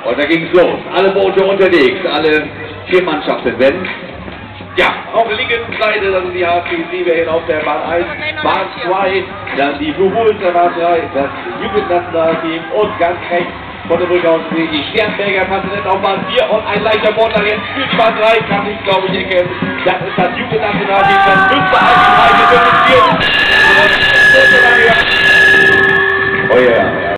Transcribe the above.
Und da ging es los. Alle Boote unterwegs, alle 4 Mannschaften, wenn. Ja, auf der linken Seite, das ist die HC7 auf der Bahn 1, Bahn 2, dann die Blue Bulls der Bahn 3, das Jugendnationalteam und ganz rechts von der Brücke aus die Sternberger Patient auf Bahn 4 und ein leichter Bordler jetzt für die Bahn 3, kann ich glaube ich erkennen. Das ist das Jugendnationalteam, das müsste eigentlich 3 gewinnen. Oh ja.